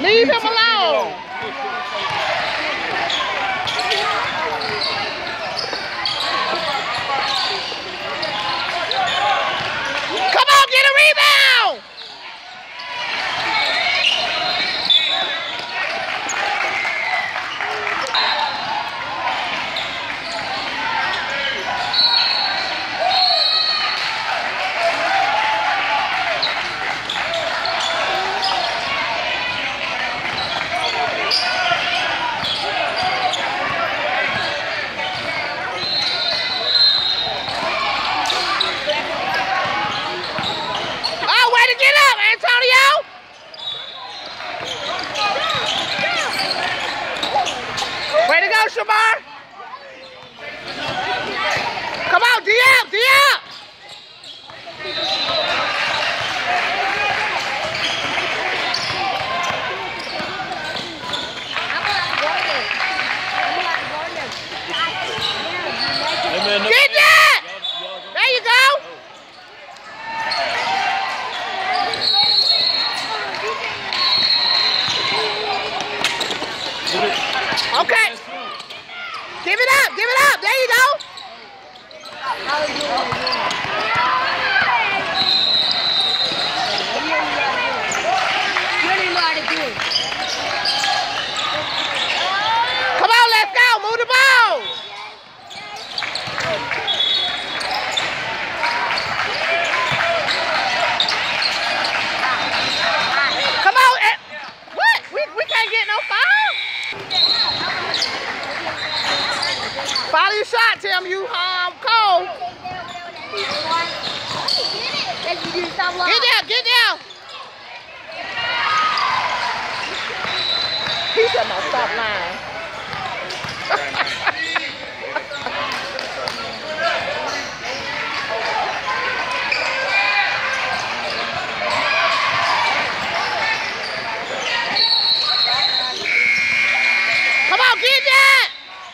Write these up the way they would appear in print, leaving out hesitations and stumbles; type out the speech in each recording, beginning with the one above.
Leave him alone. Come on, get a rebound. Shamar. Come on, D-up, D-up. Get that! There you go. Okay. Give it up, give it up. There you go. Come on, let's go. Move the ball. Come on. What? We can't get no foul? Follow your shot, Tim. You cold. Get down, get down. He's at my stop line. Come on, get that.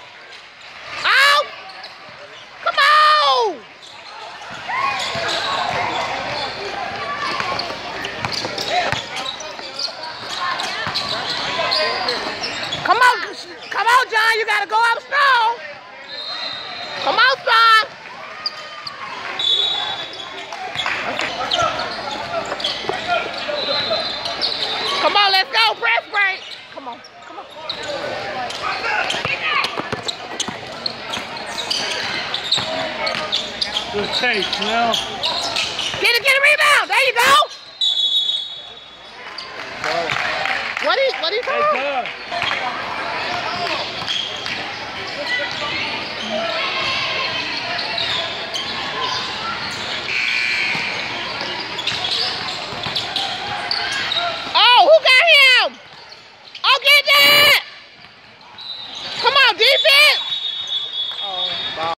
Come on, John, you gotta go up strong. Come on, son. Come on, let's go, press break. Come on, come on. Good take, you know. Get a rebound. There you go. What are you doing?